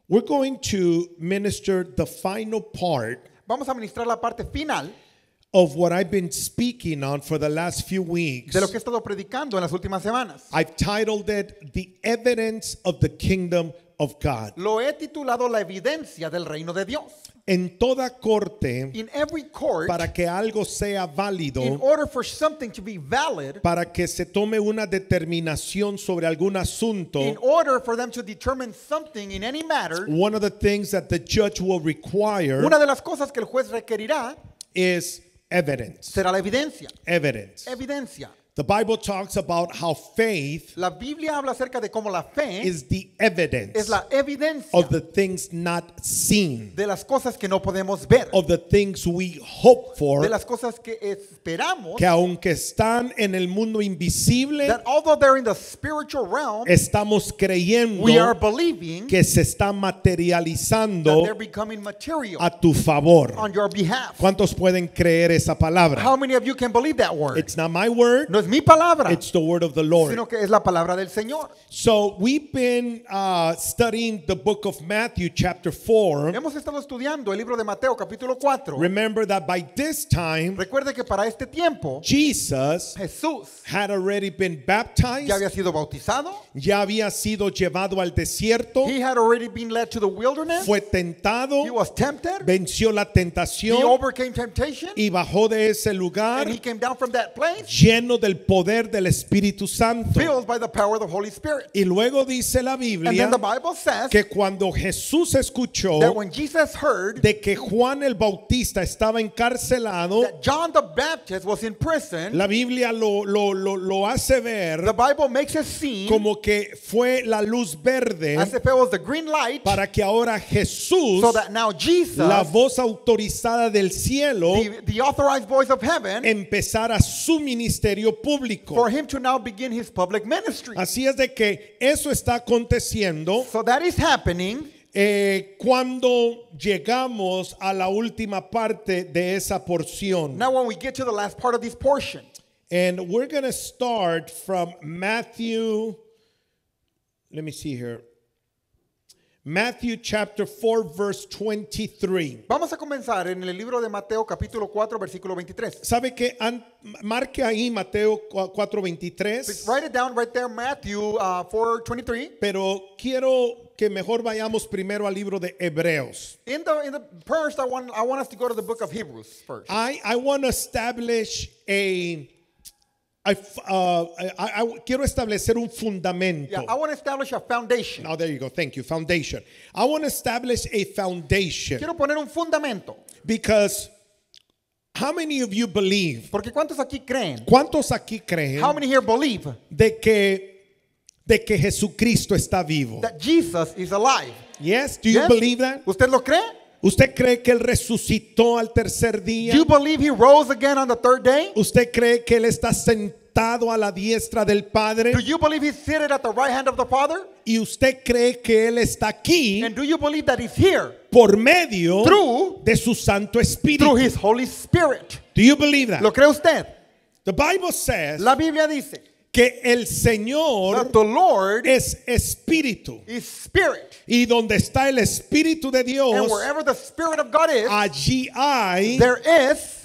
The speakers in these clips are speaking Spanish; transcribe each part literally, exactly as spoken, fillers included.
We're going to minister the final part Vamos a ministrar la parte final of what I've been speaking on for the last few weeks. de lo que he estado predicando en las últimas semanas. I've titled it The Evidence of the Kingdom of God. Lo he titulado La evidencia del reino de Dios. En toda corte, In every court, para que algo sea válido, in order for something to be valid, para que se tome una determinación sobre algún asunto, in order for them to determine something in any matter, one of the things that the judge will require una de las cosas que el juez requerirá is evidence. será la evidencia. Evidence. Evidencia. The Bible talks about how faith La Biblia habla acerca de cómo la fe is the evidence es la evidencia of the things not seen, de las cosas que no podemos ver, of the things we hope for, de las cosas que esperamos, que aunque están en el mundo invisible, that although they're in the spiritual realm, estamos creyendo we are believing que se está that materializando they're becoming material a tu favor. on your behalf. ¿Cuántos pueden creer esa palabra? How many of you can believe that word? It's not my word, No es mi palabra, it's the word of the Lord. sino que es la palabra del Señor. So we've been uh, studying the book of Matthew chapter four. Hemos estado estudiando el libro de Mateo capítulo cuatro. Remember that by this time, Recuerde que para este tiempo Jesus Jesús had already been baptized, ya había sido bautizado. ya había sido llevado al desierto, He had already been led to the wilderness. fue He tentado, was tempted. venció la He tentación overcame temptation. y bajó de ese lugar And he came down from that place lleno del poder del Espíritu Santo. filled by the power of the Holy Spirit. Y luego dice la And Biblia then the Bible says que cuando Jesús escuchó that when Jesus heard de que Juan el Bautista estaba encarcelado, that John the Baptist was in prison, la Biblia lo, lo, lo, lo hace the ver Bible makes it seem como que fue la luz verde as if it was the green light, para que ahora Jesús, so that now Jesus, la voz autorizada del cielo, the, the authorized voice of heaven, empezara su ministerio público. for him to now begin his public ministry. Así es de que eso está aconteciendo So that is happening eh, cuando llegamos a la última parte de esa porción. now when we get to the last part of this portion. And we're going to start from Matthew, let me see here. Matthew chapter four verse twenty-three. Vamos a comenzar en el libro de Mateo capítulo cuatro versículo veintitrés. ¿Sabe que an- marque ahí Mateo cuatro veintitrés? Write it down right there, Matthew uh, four twenty-three. Pero quiero que mejor vayamos primero al libro de Hebreos. In the in the first, I want I want us to go to the book of Hebrews first. I, I want to establish a I, uh, I, I quiero establecer un fundamento. Yeah, I want to establish a foundation. Now there you go. Thank you. Foundation. I want to establish a foundation Quiero poner un fundamento, because how many of you believe? porque ¿cuántos aquí creen? ¿Cuántos aquí creen How many here believe de que de que Jesucristo está vivo? that Jesus is alive? Yes, do you Yes? believe that? ¿Usted lo cree? ¿Usted cree que él resucitó al tercer día? Do you believe he rose again on the third day? ¿Usted cree que él está sentado a la diestra del Padre? Do you believe he's seated at the right hand of the Father? ¿Y usted cree que él está aquí And do you believe that he's here por medio Through- de su Santo Espíritu? through his Holy Spirit? Do you believe that? ¿Lo cree usted? The Bible says La Biblia dice que el Señor that the Lord es espíritu. is spirit. Y donde está el Espíritu de And Dios, wherever the Spirit of God is, allí hay there is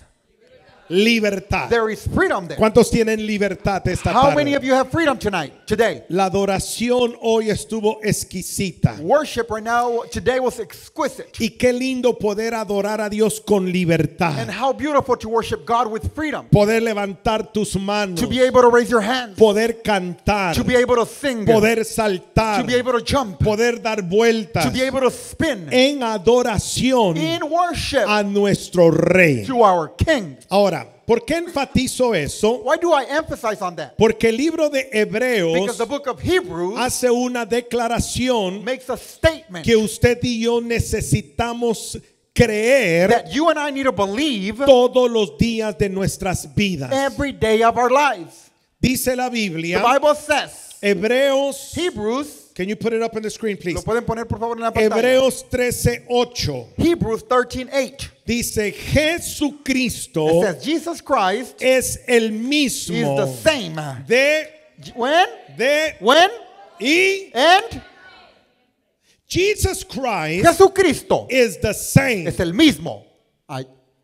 libertad. there is freedom there. ¿Cuántos tienen libertad esta How many tarde? of you have freedom tonight, today? La adoración hoy estuvo exquisita. Worship right now, today was exquisite. Y qué lindo poder adorar a Dios con libertad. And how beautiful to worship God with freedom. Poder levantar tus manos. To be able to raise your hands. Poder cantar. To be able to sing. Poder saltar. To be able to jump. Poder dar vueltas. To be able to spin. En adoración In worship a nuestro Rey. to our King. Ahora, ¿por qué enfatizo eso? Why do I emphasize on that? Porque el libro de Because Hebreos the book of Hebrews hace una declaración makes a statement que usted y yo necesitamos creer that you and I need to believe todos los días de nuestras vidas. every day of our lives. Dice la The Biblia, Bible says, Hebreos, Hebrews, can you put it up on the screen please? lo pueden poner por favor en la pantalla. Hebreos trece ocho Hebrews thirteen eight. dice Jesucristo It says Jesus Christ es el is mismo the same. de When? de When? y And? Jesus Christ Jesucristo is the same. es el mismo. Ay,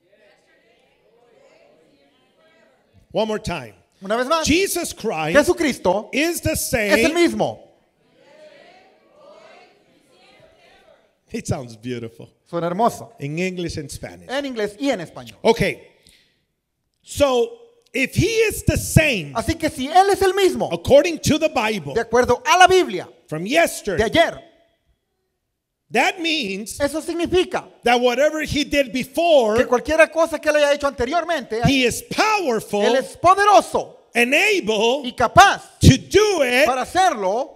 One more time. una vez más, Jesus Christ Jesucristo is the es el same. mismo. It sounds beautiful Suena hermoso. in English and Spanish. En inglés y en español. Okay. So, if he is the same, Así que si Él es el mismo, according to the Bible, de acuerdo a la Biblia from de yesterday, ayer, that means eso significa that whatever he did before, que cualquier cosa que Él haya hecho anteriormente, he is powerful Él es poderoso and able y capaz to do it. para hacerlo.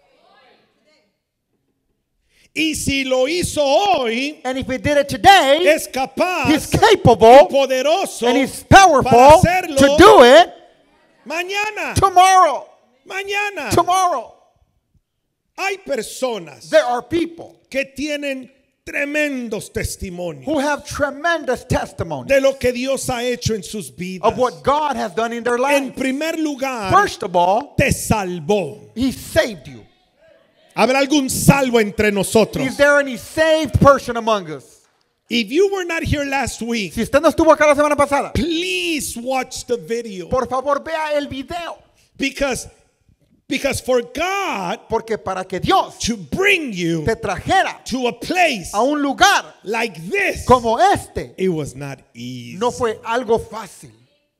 Y si lo hizo hoy, And if He did it today, es capaz He's y capable poderoso and He's para powerful hacerlo to do it mañana. tomorrow. Mañana. Tomorrow. Hay personas There are people que tienen tremendos testimonios who have tremendous testimony de lo que Dios ha hecho en sus vidas. of what God has done in their En life. primer lugar, First of all, te salvó. He saved you. ¿Habrá algún salvo entre nosotros? Is there any saved person among us? If you were not here last week, Si usted no estuvo acá la semana pasada, please watch the video. por favor vea el video. Because, because for God Porque para que Dios to bring you te trajera to a place a un lugar like this, como este, it was not easy. no fue algo fácil.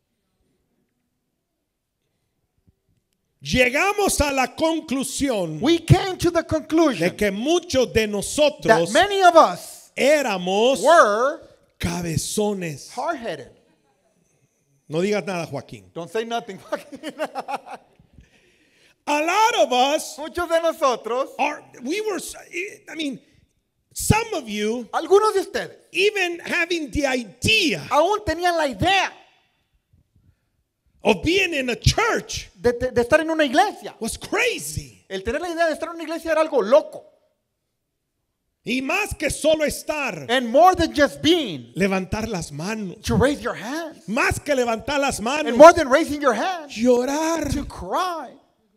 Llegamos a la conclusión We came to the de conclusion que muchos de that nosotros many of us éramos were cabezones. hard-headed. No digas nada, Joaquín. Don't say nothing. A lot of us Muchos de nosotros, are, we were, I mean, some of you algunos de ustedes, even having the idea aún tenían la idea of being in a church de, de- de estar en una iglesia. was crazy. El tener la idea de estar en una iglesia era algo loco. Y más que solo estar, And more than just being, levantar las manos. to raise your hands. Más que levantar las manos, And more than raising your hands, llorar. to cry.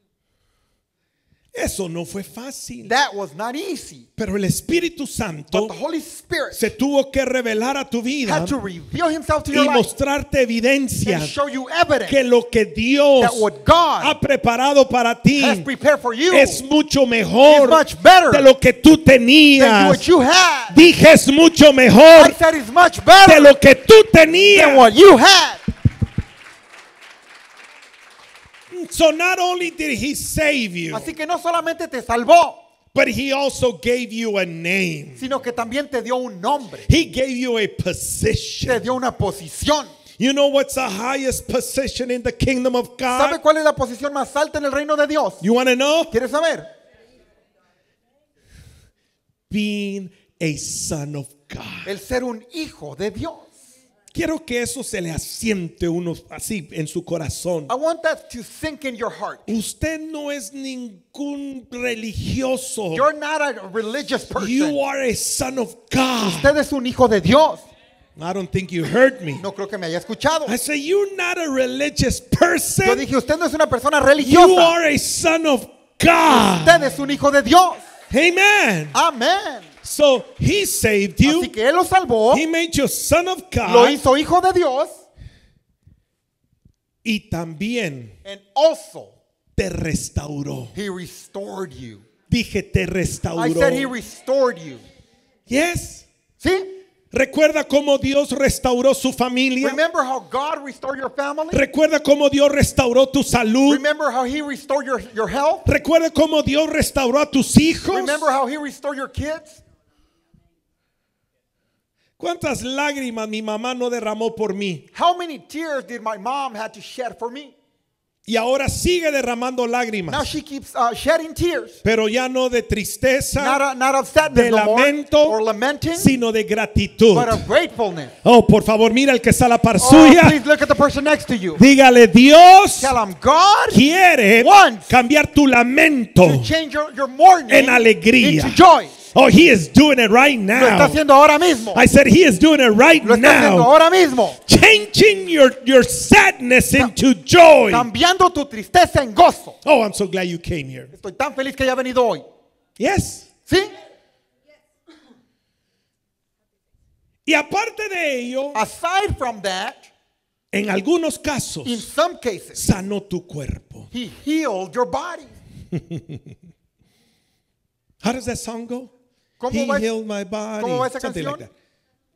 Eso no fue fácil. That was not easy. Pero el Espíritu But Santo the Holy Spirit se tuvo que revelar a tu vida had to reveal Himself to your y life mostrarte evidencia and show you evidence que lo que Dios that what God ha preparado para ti has prepared for you es mucho mejor is much better de lo que tú than tenías. what you had. Dije es mucho I mejor said it's much de better lo que tú than tenías. what you had. So not only did he save you, Así que no solamente te salvó, but he also gave you a name. sino que también te dio un nombre, He gave you a te position. dio una posición. You know what's the highest position in the kingdom of ¿Sabe God? cuál es la posición más alta en el reino de Dios? You want to know? ¿Quieres saber? Being a son of God. El ser un hijo de Dios. Quiero que eso se le asiente uno así en su corazón. I want that to sink in your heart. Usted no es ningún religioso. You're not a religious person. You are a son of God. Usted es un hijo de Dios. I don't think you heard me. No creo que me haya escuchado. I say you're not a religious Yo person. dije, usted no es una persona You religiosa. are a son of God. Usted es un hijo de Dios. Amen. Amén. So he saved Así you. que Él lo salvó, He made you a son of lo God. hizo hijo de Dios, Y también and also te restauró. He restored you. Dije te I restauró. said He restored you. Yes. ¿Sí? ¿Recuerda cómo Dios restauró su familia? Remember how God restored your family? ¿Recuerda cómo Dios restauró tu salud? Remember how He restored your, your health? ¿Recuerda cómo Dios restauró a tus hijos? Remember how He restored your kids? ¿Cuántas lágrimas mi mamá no derramó por mí? How many tears did my mom have to shed for me? Y ahora sigue derramando Now lágrimas. she keeps uh, shedding tears. Pero ya no de Not, tristeza, a, not of sadness de no more, lamento, or lamenting, sino de gratitud. but of gratefulness. Oh, por favor, mira el que está a la par Oh, suya. please look at the person next to you. Dígale, Dios Tell him, God, quiere wants cambiar tu lamento to change your, your mourning en alegría. into joy. Oh, he is doing it right Lo está now. haciendo ahora mismo. I said he is doing it right Lo está haciendo now. ahora mismo. Changing your, your sadness into joy. Cambiando tu tristeza en gozo. Oh, I'm so glad you came here. Estoy tan feliz que haya venido hoy. Yes. ¿Sí? Y aparte de ello, Aside from that, en algunos casos, in some cases, sanó tu cuerpo. he healed your body. How does that song go? ¿Cómo He va- healed my body. cómo va esa Something like canción? that.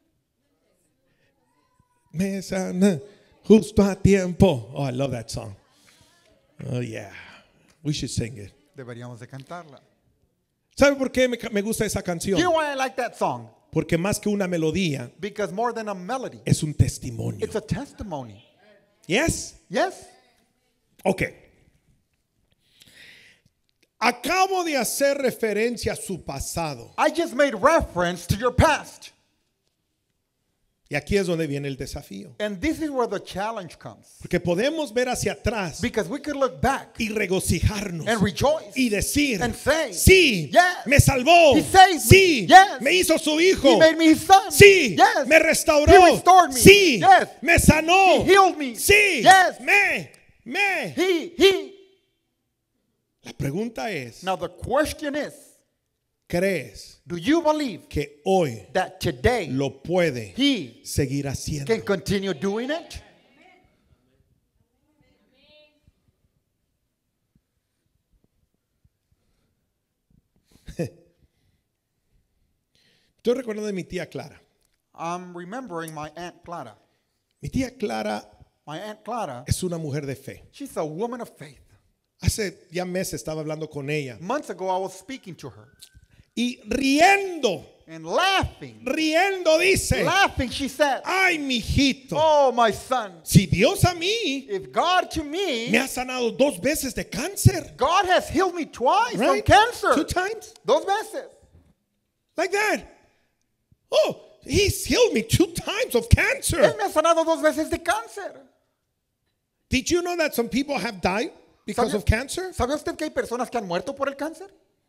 Me sana justo a tiempo. Oh, I love that song. Oh, yeah. We should sing it. Deberíamos de cantarla. ¿Sabe por qué me, me gusta esa canción? You know why I like that song? Porque más que una melodía, Because more than a melody, es un testimonio. it's a testimony. Yes? Yes? Ok. Acabo de hacer referencia a su pasado. I just made reference to your past. Y aquí es donde viene el desafío. And this is where the challenge comes. Porque podemos ver hacia atrás Because we could look back y regocijarnos and rejoice. y decir, and say, sí, yes, me salvó, he saved me. sí, Yes, me hizo su hijo, he made me his son. sí, Yes, me restauró, he restored me. sí, Yes, me sanó, he healed me. sí, Yes, me, me. he, he. La pregunta es, Now the question is, ¿crees do you believe que hoy that today lo puede he seguir haciendo? can continue doing it? Estoy recordando de mi tía Clara. I'm remembering my Aunt Clara. Mi tía Clara My Aunt Clara, es una mujer de fe. she's a woman of faith. Hace ya meses estaba hablando con ella Months ago, I was speaking to her y riendo, and laughing, riendo dice, laughing, she said, ay, mijito, oh, my son, si Dios a mí if God to me me, ha sanado dos veces de cáncer, God has healed me twice from right? cancer. Two times, Dos veces. like that. Oh, he's healed me two times of Él cancer. me ha sanado dos veces de cáncer. Did you know that some people have died because ¿Sabe- of cancer? ¿Sabe usted que hay personas que han muerto por el cáncer?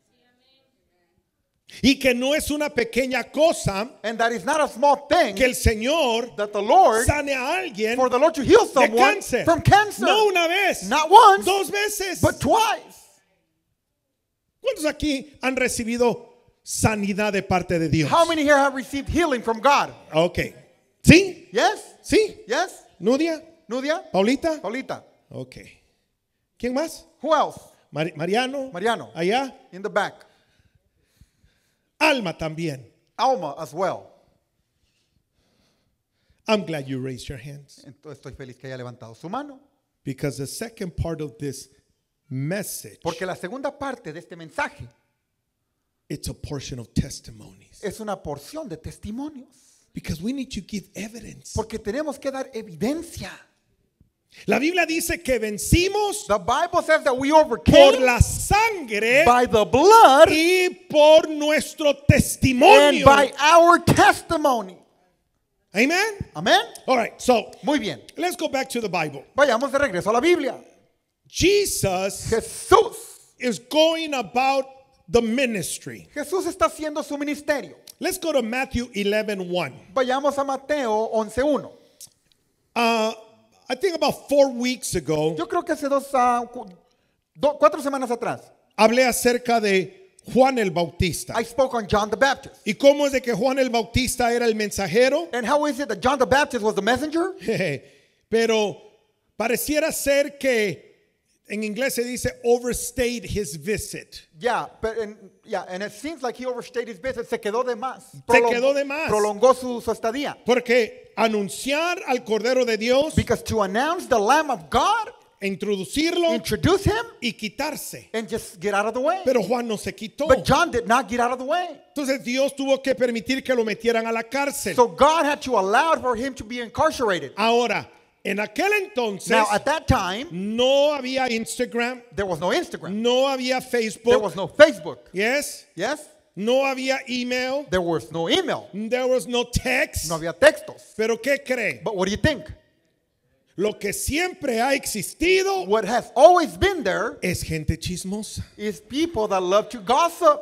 Y que no es una pequeña cosa And that is not a small thing que el Señor that the Lord, sane a alguien for the Lord to heal de someone cáncer. from cancer. No una vez, Not once, dos veces. but twice. ¿Cuántos aquí han recibido sanidad de parte de Dios? How many here have received healing from God? Ok. ¿Sí? Yes? ¿Sí? Yes? ¿Nudia? Nudia? ¿Paulita? Paulita? Ok. ¿Quién más? Who else? Mari- Mariano. Mariano. Allá. In the back. Alma también. Alma as well. I'm glad you raised your hands. Entonces estoy feliz que haya levantado su mano. Because the second part of this message, Porque la segunda parte de este mensaje it's a portion of testimonies. es una porción de testimonios. Because we need to give evidence. Porque tenemos que dar evidencia. La Biblia dice que vencimos The Bible says that we por overcame la sangre by the blood y por nuestro and testimonio. by our testimony. Amen? Amén. All right, so Muy bien. let's go back to the Bible. Vayamos de regreso a la Biblia. Jesus Jesús. is going about the ministry. Jesús está haciendo su ministerio. Let's go to Matthew eleven one. Vayamos a Mateo once uno. Uh, I think about four weeks ago, Yo creo que hace dos, ah, cu- do- cuatro semanas atrás, hablé acerca de Juan el Bautista. I spoke on John the Baptist. ¿Y cómo es de que Juan el Bautista era el mensajero? And how is it that John the Baptist was the messenger? Pero pareciera ser que en inglés se dice overstayed his visit. Yeah, but and, yeah, and it seems like he overstayed his visit. Se quedó de más. Se quedó de más. Prolongó su, su estadía. Porque anunciar al Cordero de Dios, Because to announce the Lamb of God, introducirlo introduce him, y quitarse. and just get out of the way. Pero Juan no se quitó. But John did not get out of the way. Entonces Dios tuvo que permitir que lo metieran a la cárcel. So God had to allow for him to be incarcerated. Ahora, en aquel entonces Now, at that time, no había Instagram, there was no Instagram. no había There Facebook, was no Facebook. yes, Yes? no había email, There was no email. there was no text. No había textos. Pero ¿qué cree? But what do you think? Lo que siempre ha existido What has always been there es gente chismosa. is people that love to gossip.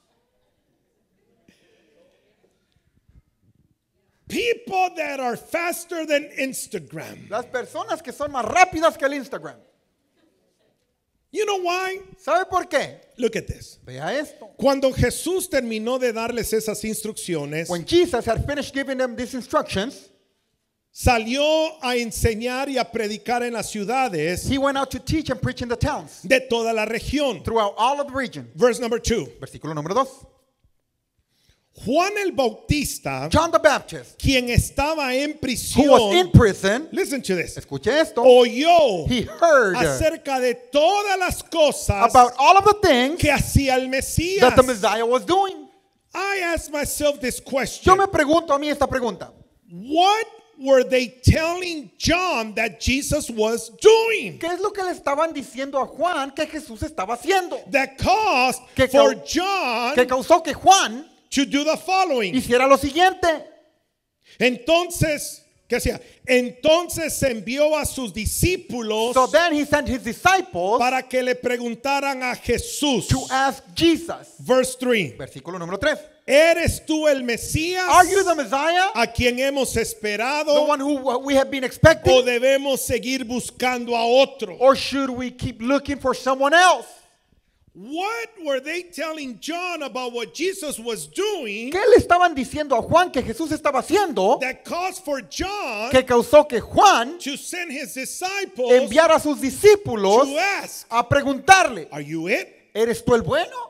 People that are faster than Instagram. Las personas que son más rápidas que el Instagram. You know why? ¿Sabe por qué? Look at this. Vea esto. Cuando Jesús terminó de darles esas instrucciones, When Jesus had finished giving them these instructions, salió a enseñar y a predicar en las ciudades he went out to teach and preach in the towns de toda la región. throughout all of the region. Verse number two. Versículo número dos. Juan el Bautista, John the Baptist, quien estaba en who was in prisión, prison, listen to this, escuche esto, oyó he heard acerca de todas las cosas about all of the things que hacía el Mesías. that the Messiah was doing. I ask myself this Yo question. me pregunto a mí esta pregunta. What were they telling John that Jesus was doing ¿Qué es lo que le estaban diciendo a Juan que Jesús estaba haciendo? that caused Que for cau- John Que causó que Juan to do the following? hiciera lo siguiente. Entonces, ¿qué hacía? Entonces envió a sus discípulos So then he sent his disciples para que le preguntaran a Jesús. to ask Jesus. Verse three. Versículo número tres. ¿Eres tú el Mesías Are you the Messiah? a quien hemos The esperado one who we have been o expecting? debemos seguir buscando a otro? Or should we keep looking for someone else? What were they telling John about what Jesus was doing ¿Qué le estaban diciendo a Juan que Jesús estaba haciendo that caused for John que causó que Juan to send his disciples enviara a sus discípulos to ask, a preguntarle, are you it? ¿eres tú el bueno?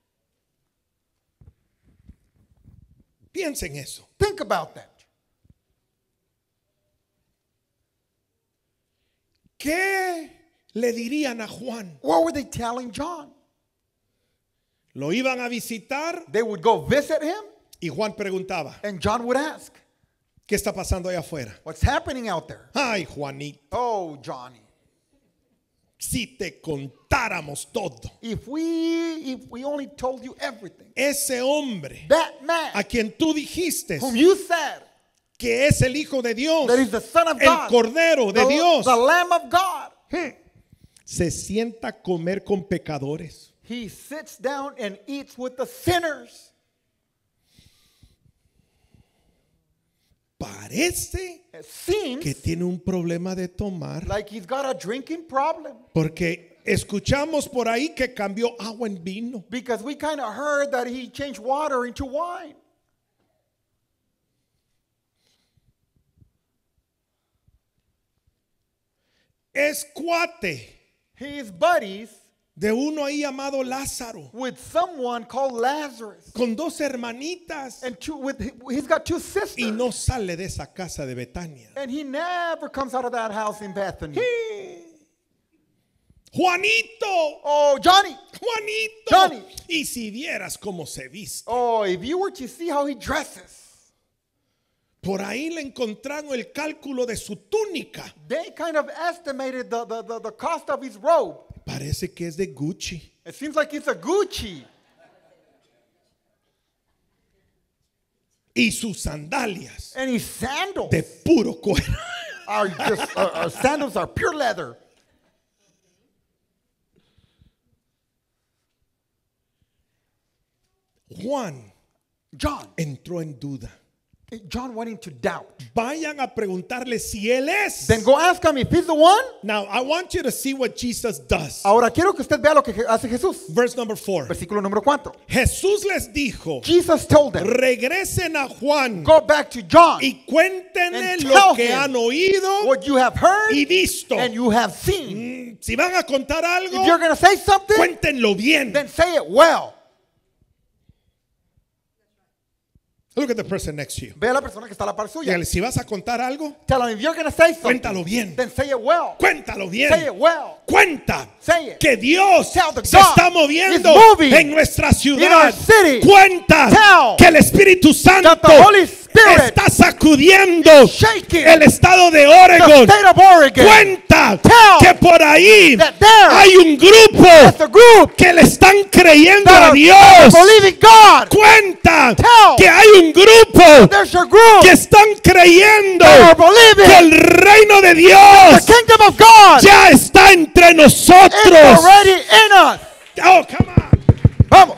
Piensen eso. Think about that. ¿Qué le dirían a Juan? What were they telling John? Lo iban a visitar They would go visit him y Juan preguntaba, and John would ask, ¿qué está pasando allá afuera? what's happening out there? Ay, Juanito, Oh, Johnny. si te contáramos todo. If we if we only told you everything. Ese hombre That man a quien tú dijiste whom you said que es el Hijo de Dios, that is the Son of el God, Cordero de the, Dios, the Lamb of God. se sienta a comer con pecadores. He sits down and eats with the sinners. Parece It seems que tiene un problema de tomar, like he's got a drinking problem. porque escuchamos por ahí que cambió agua en vino. Because we kind of heard that he changed water into wine. Es cuate He is buddies de uno ahí llamado Lázaro, with someone called Lazarus. con dos hermanitas, And two, with, he's got two sisters. y no sale de esa casa de Betania. And he never comes out of that house in Bethany. Juanito, Oh, Johnny. Juanito. Johnny. Y si vieras cómo se viste. Oh, if you were to see how he dresses. Por ahí le encontraron el cálculo de su túnica. They kind of estimated the, the, the, the cost of his robe. Parece que es de Gucci. It seems like it's a Gucci. Y sus sandalias And his sandals de puro cuero. are just, uh, uh, sandals are pure leather. Juan John, entró en duda. John went into doubt. Vayan a preguntarle si él es. Then go ask him if he's the one. Now, I want you to see what Jesus does. Ahora quiero que usted vea lo que je- hace Jesús. Verse number four. Versículo número cuatro. Jesús les dijo, Jesus told them, regresen a Juan go back to John y cuéntenle and lo tell que him han oído what you have heard y visto. and you have seen. Mm, Si van a contar algo, If you're going to say something, cuéntenlo bien. then say it well. Look at the person next to you. Ve a la persona que está a la par suya. Dígale, si vas a contar algo, Tell him if you're going to say something, cuéntalo bien. then say it well. Cuéntalo bien. Say it well. Cuenta Say it. que Dios Tell the se God está moviendo is moving en nuestra in ciudad. our city. Cuenta Tell que el Espíritu Santo that the Holy Spirit está sacudiendo shaking el estado de the Oregon. state of Oregon. Cuenta Tell que por ahí that there hay un grupo That's the group que le están creyendo that a are Dios. believing God. Cuenta Tell que hay un grupo There's a group que están creyendo that are believing que el reino de the Dios kingdom of God ya está entre is nosotros. already in us. Oh, come on. Vamos.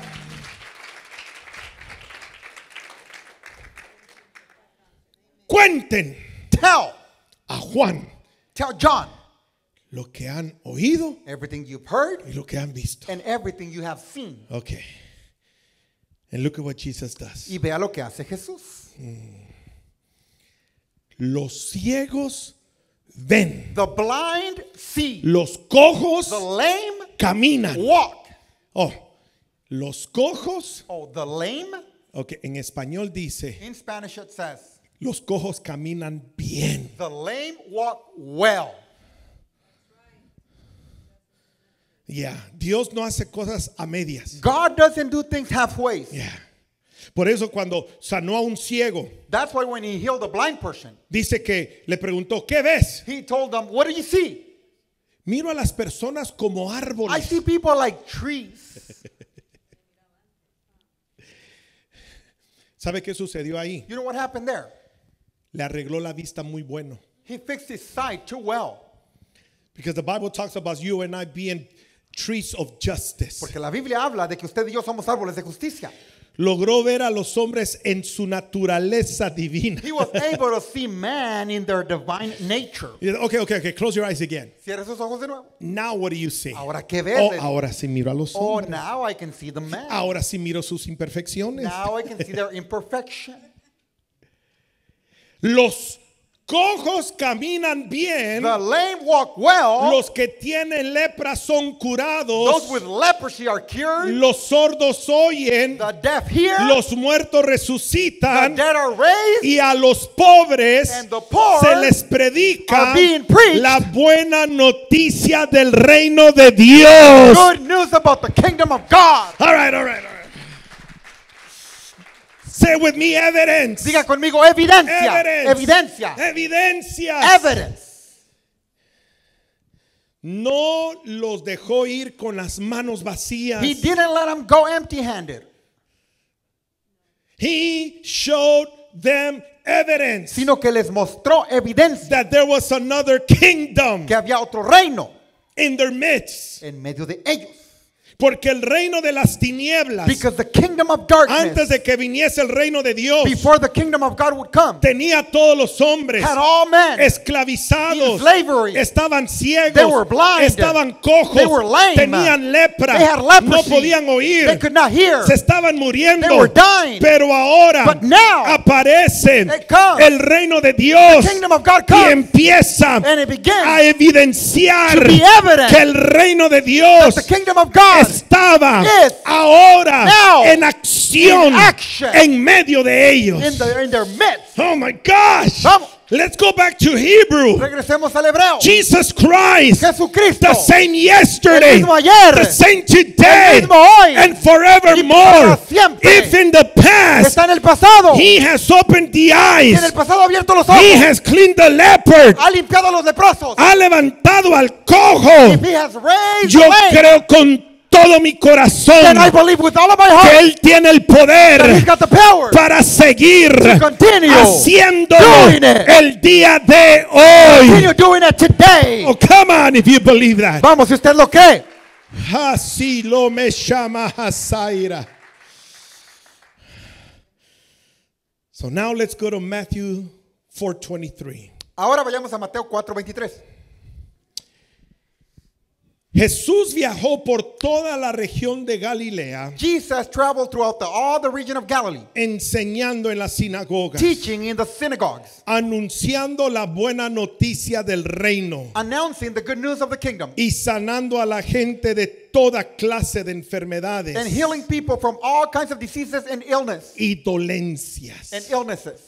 Cuenten Tell, a Juan tell John lo que han oído everything you've heard, y lo que han visto. and everything you have seen. Okay. And look at what Jesus does. Y vea lo que hace Jesús. Los ciegos ven. The blind see. Los cojos The lame caminan. walk. Oh, los cojos. Oh, the lame, Okay, en español dice, in Spanish it says, los cojos caminan bien. the lame walk well. Yeah, Dios no hace cosas a medias. God doesn't do things halfway. Yeah. Por eso cuando sanó a un ciego, That's why when he healed the blind person, dice que le preguntó, ¿qué ves? he told them, what do you see? Miro a las personas como I árboles. see people like trees. ¿Sabe qué sucedió ahí? You know what happened there? Le arregló la vista muy bueno. He fixed his sight too well. Because the Bible talks about you and I being trees of justice. Porque la Biblia habla de que usted y yo somos árboles de justicia. Logró ver a los hombres en su naturaleza divina. He was able to see man in their divine nature. Okay, okay, okay. Close your eyes again. Cierre sus ojos de nuevo. Now what do you see? Ahora qué ve. Oh, ahora sí miro a los Oh, hombres. now I can see the man. Ahora sí miro sus imperfecciones. Now I can see their imperfection. Los cojos caminan bien. The lame walk well. Los que tienen lepra son Those curados. with leprosy are cured. Los sordos oyen. The deaf hear. Los muertos The resucitan. dead are raised. Y a los pobres And the poor se les predica are being preached la buena noticia del reino de Dios. good news about the kingdom of God. All right, all right, all right. Say with me, evidence. Diga conmigo evidencia. Evidence. Evidencia. Evidencias. Evidence. No los dejó ir con las manos vacías. He didn't let them go empty-handed. He showed them evidence Sino que les mostró evidencia that there was another kingdom que había otro reino in their midst. en medio de ellos. Porque el reino de las tinieblas, Because the kingdom of antes darkness, de que viniese el reino de Dios, before the kingdom of God would come, tenía a todos los hombres had all men esclavizados, in slavery. estaban ciegos, They were blind. estaban cojos, They were lame. tenían lepra, They had no leprosy. podían oír, They could not hear. se estaban muriendo. They were dying. Pero ahora But now, aparece it comes. el reino de Dios The kingdom of God y comes. empieza And it begins a evidenciar to be evident que el reino de Dios the kingdom of God estaba is ahora now en acción in action en medio de ellos. in, the, in their midst. Oh my gosh. Vamos. Let's go back to Hebrew. Regresemos al hebreo. Jesus Christ, Jesucristo, the same yesterday, el mismo ayer, the same today, el mismo hoy, and y forevermore. para siempre. If in the past está en el pasado. He has opened the Y en el eyes, pasado ha abierto los ojos. He has cleaned the leopard, Ha limpiado a los leprosos. ha levantado al cojo. If he has raised Yo the lame, creo con todo mi corazón then I believe with all of my que heart Él tiene el that poder he's got the power para seguir to continue haciéndolo doing it. el día de hoy. continue doing it today. Oh, come on if you believe that. Vamos, si usted lo cree. Así lo me llama Hazaira. So now let's go to Matthew four twenty-three. Ahora vayamos a Mateo cuatro veintitrés. Jesús viajó por toda la región de Galilea, Jesus traveled throughout the, all the region of Galilee, enseñando en las sinagogas, teaching in the synagogues, anunciando la buena noticia del reino announcing the good news of the kingdom, y sanando a la gente de toda clase de enfermedades and healing people from all kinds of diseases and illness y dolencias. and illnesses.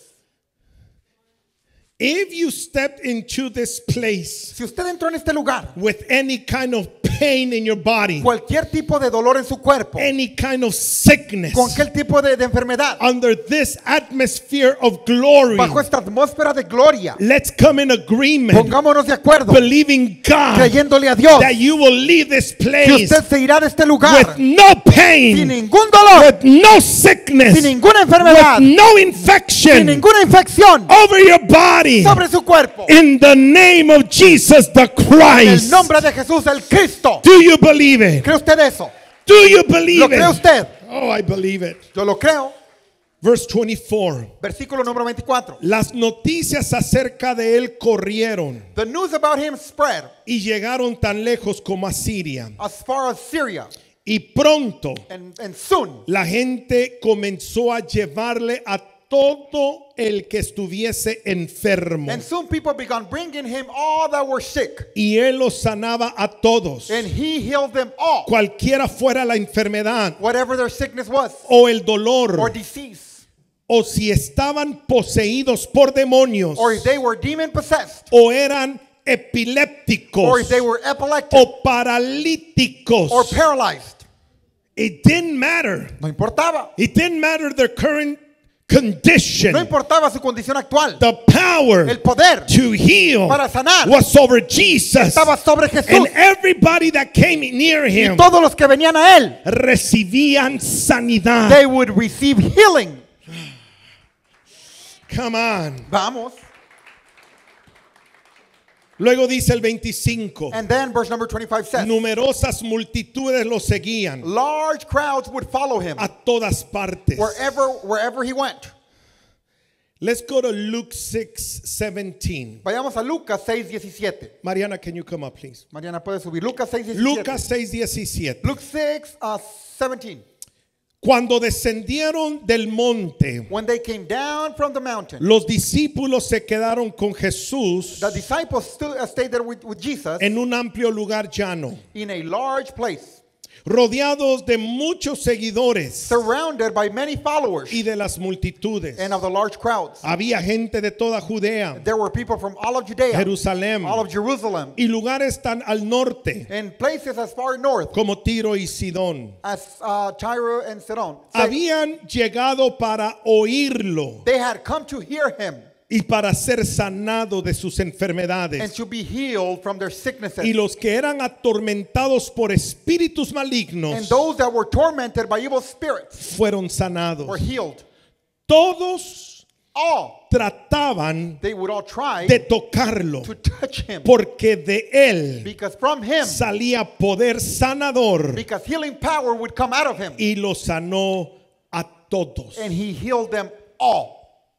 If you stepped into this place Si usted entró en este lugar, with any kind of pain in your body, cualquier tipo de dolor en su cuerpo, any kind of sickness, cualquier tipo de, de enfermedad, under this atmosphere of glory, bajo esta atmósfera de gloria, let's come in agreement, pongámonos de acuerdo, believing God creyéndole a Dios, that you will leave this que place usted se irá de este lugar with no sin pain, ningún dolor, with no sickness, sin ninguna with enfermedad, no sin infection ninguna infección over your body. sobre su cuerpo. In the name of Jesus the En el Christ. nombre de Jesús el Cristo. Do you believe it? ¿Cree usted eso? Do you ¿Lo believe cree it? usted? Oh, I believe it. Yo lo creo. Verse twenty-four. Versículo número veinticuatro. Las noticias acerca de él corrieron The news about him spread y llegaron tan lejos como a Siria. as far as Syria. Y pronto And, and soon la gente comenzó a llevarle a todo el que estuviese enfermo. And soon people began bringing him all that were sick. Y él los sanaba a todos. And he healed them all. Cualquiera fuera la enfermedad Whatever their sickness was o el dolor, or disease. o si estaban poseídos por demonios, Or if they were demon possessed. o eran Or epilépticos, if they were epileptic. o paralíticos. Or paralyzed. It didn't matter. No importaba. It didn't matter their current condition. No importaba su condición actual. The power El poder to heal para sanar was over Jesus. estaba sobre Jesús. And everybody that came near Y him todos los que venían a él, recibían sanidad. they would receive healing. Come on. Vamos. Luego dice el veinticinco. And then verse number twenty-five says, Numerosas multitudes lo seguían large crowds would follow him a todas partes. wherever wherever he went. Let's go to Luke six seventeen. Vayamos a Lucas seis diecisiete. Mariana, can you come up, please? Mariana puede subir. Lucas seis diecisiete. Lucas seis diecisiete. Luke six uh, seventeen. Cuando descendieron del monte, When they came down from the mountain, los discípulos se quedaron con Jesús the disciples stood, uh, stayed there with, with Jesus en un amplio lugar llano, in a large place, rodeados de muchos seguidores surrounded by many followers y de las multitudes. and of the large crowds. Había gente de toda Judea, There were people from all of Judea, Jerusalén all of Jerusalem, y lugares tan al norte and places as far north como Tiro y Sidón. as uh, Tyre and Sidon. So Habían llegado para oírlo they had come to hear him y para ser sanado de sus and enfermedades. to be healed from their sicknesses. Y los que eran atormentados por espíritus And malignos those that were tormented by evil spirits fueron were sanados. healed. Todos All, trataban they would all try de tocarlo to touch him porque de él because from him, salía poder sanador because healing power would come out of him. y los sanó a todos. And he healed them all.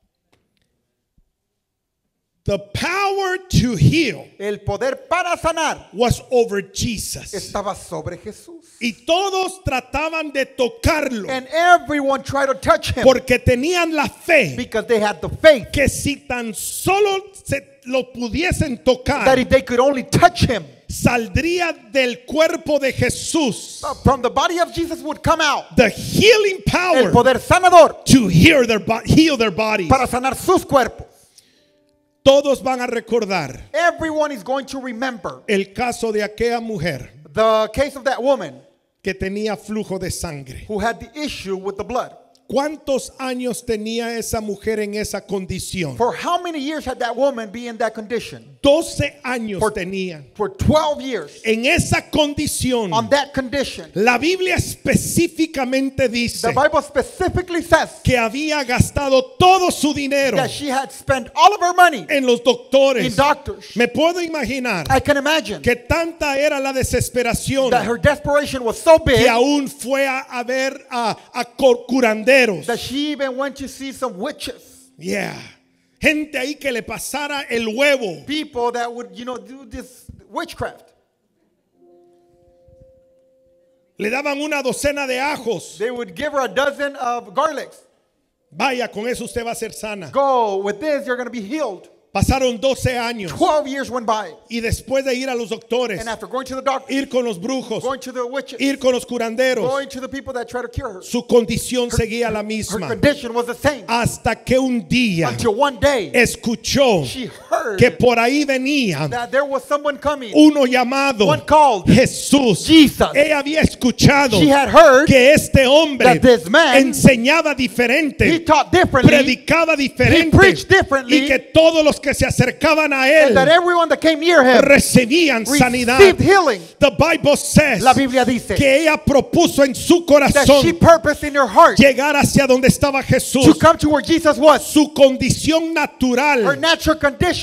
The power to heal El poder para sanar was over Jesus. estaba sobre Jesús. Y todos trataban de tocarlo And everyone tried to touch him porque tenían la fe because they had the faith que si tan solo se lo pudiesen that tocar, if they could only touch him, saldría del cuerpo de Jesús uh, from the body of Jesus would come out the healing el power poder sanador to heal their, bo- heal their bodies. para sanar sus cuerpos. Todos van a recordar Everyone is going to remember el caso de aquella mujer the case of that woman que tenía flujo de sangre. who had the issue with the blood. ¿Cuántos años tenía esa mujer en esa condición? For how many years had that woman been in that condition? doce años For- tenía. For twelve years. En esa condición, On that condition, la Biblia específicamente the dice Bible specifically says que había gastado todo su dinero that she had spent all of her money en los in doctores. doctors. Me puedo imaginar I can imagine que tanta era la desesperación that her desperation was so big que aún fue a, a ver a, a cor- curanderos. that she even went to see some witches. Yeah. Gente ahí que le pasara el huevo. People that would, you know, do this witchcraft. Le daban una docena de ajos. They would give her a dozen of garlics. Vaya, con eso usted va a ser sana. Go, with this, you're going to be healed. Pasaron doce años. twelve years went by. Y después de ir a los doctores, And after going to the doctor, ir con los brujos, going to the witches, ir con los curanderos, going to the people that try to cure her, su condición seguía la her misma. condition was the same. Hasta que un día Until one day, escuchó she heard que por ahí venía that there was someone coming. uno llamado One called Jesús. Jesus. Ella había escuchado She had heard que este hombre that this man, enseñaba he diferente, taught differently, predicaba diferente, preached differently, y que todos los que se acercaban a él and that everyone that came near him recibían sanidad. received healing. The Bible says La Biblia dice que ella propuso en su that she corazón purposed in her heart llegar hacia donde estaba to Jesús. come to where Jesus was. Su condición natural Her natural condition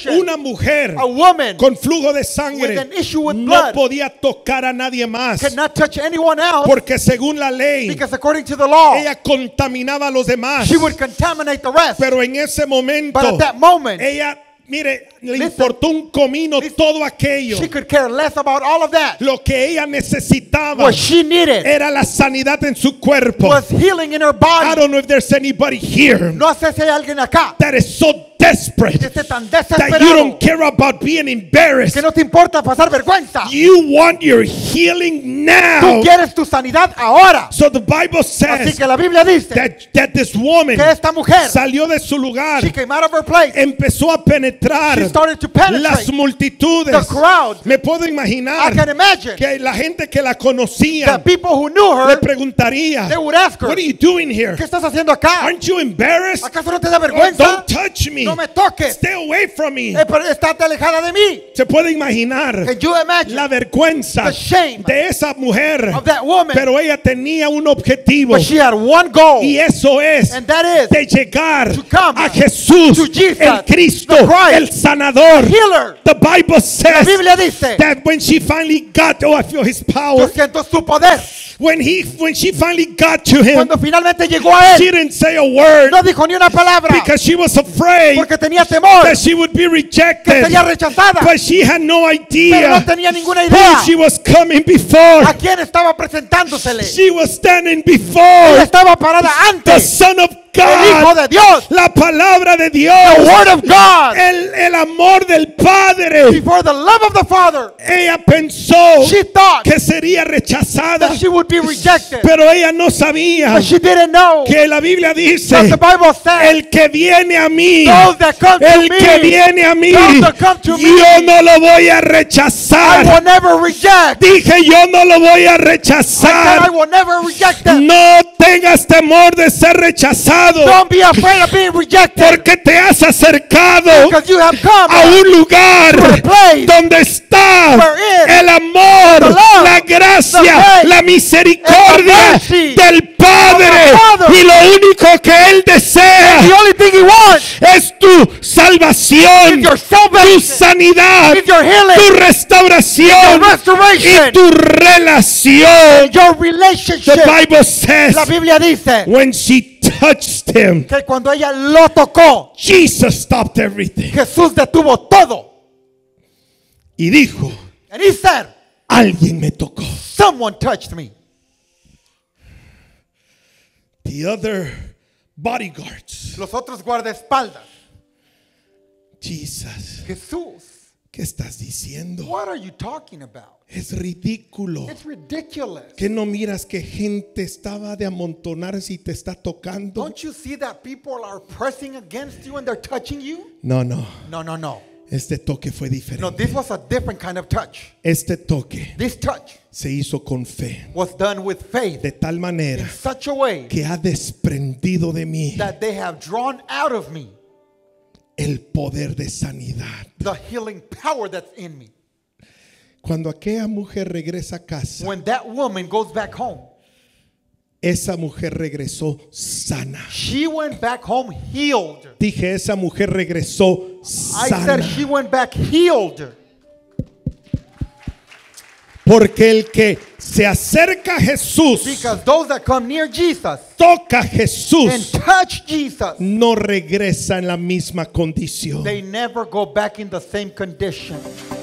condition. Una mujer A woman con flujo de with sangre an issue with no blood podía tocar a nadie más, could not touch anyone else porque según la ley because according to the law, ella contaminaba a los demás. she would contaminate the rest. Pero en ese momento But at that moment, ella, mire, le Listen. importó un comino todo aquello. she could care less about all of that. Lo que ella necesitaba What she needed era la sanidad en su cuerpo. was healing in her I body. don't know if there's anybody here No sé si hay alguien acá that is so desperate que esté tan that you desesperado don't care about being embarrassed. que no te importa pasar vergüenza. You want your healing Tú now. quieres tu sanidad ahora. So the Bible Así says que la Biblia dice that, that this woman que esta mujer, salió de su lugar, she came out of her place. empezó a penetrar She started to las penetrate multitudes. the crowd. Me puedo I imaginar can imagine que la gente que la conocía the people who knew le her, preguntaría, they would ask her, what are you doing here? ¿qué estás haciendo acá? Aren't you embarrassed? ¿Acaso no te da Oh, vergüenza? don't touch me. No me toques. Stay away from me. Eh, pero estate alejada de mí. Se puede imaginar Can you imagine la vergüenza the shame de esa mujer. of that woman? Pero ella tenía un objetivo, But she had one goal, y eso es and that is de llegar to come a Jesús, to Jesus, el Cristo, the Christ, el sanador. healer. The Bible La says Biblia dice, that when she finally got, oh, I feel his yo power. siento su poder. When he, when she finally got to him, Cuando finalmente llegó a she él, didn't say a word no dijo ni una palabra because she was afraid porque tenía temor that she would be que rejected. sería rechazada, But she had no pero idea no tenía ninguna who idea she was coming before. a quién estaba presentándosele. She was standing Ella before estaba parada the antes Son of el Hijo God, de Dios, la palabra de the Dios, Word of God, el, el amor del Padre. before the love of the Father. Ella pensó She thought que sería rechazada, that she would be rejected, pero ella no sabía but she didn't know que la Biblia that dice, the Bible says el que viene a mí, those that come to el que me, viene a mí, those that come to yo me, no lo voy a I rechazar. will never reject. Dije, yo no lo voy a I said I rechazar. will never reject them. No tengas temor de ser rechazado, Don't be afraid of being rejected, porque te has acercado because you have come a un lugar to a place donde está where is el amor, the love, la gracia, the grace, la misericordia and the mercy del Padre, of the Father. y lo único que Él desea the only thing he wants es tu salvación, is your tu salvation, sanidad, is your tu healing, restauración your restoration, y tu relación. your The relationship. Bible says La Biblia dice when she touched him, que cuando ella lo tocó, Jesus stopped everything Jesús detuvo todo. y dijo, And he said, alguien me tocó. someone touched me. The other bodyguards, Los otros guardaespaldas. Jesus, Jesús, ¿qué estás diciendo? what are you talking about? Es ridículo. It's ridiculous. ¿Que no miras que gente estaba de amontonarse y te está tocando? Don't you see that people are pressing against you and they're touching you? No, no. No, no, no. Este toque fue No, diferente. this was a different kind of touch. Este toque This touch se hizo con fe, was done with faith de tal manera in such a way que ha desprendido de mí that they have drawn out of me el poder de sanidad. the healing power that's in me. Cuando aquella mujer regresa a casa, When that woman goes back home, esa mujer regresó sana. she went back home healed. Dije, esa mujer regresó I sana. said she went back healed. Porque el que se acerca a Jesús, Because those that come near Jesus toca a and Jesús, touch Jesus, no regresa en la misma condición. they never go back in the same condition.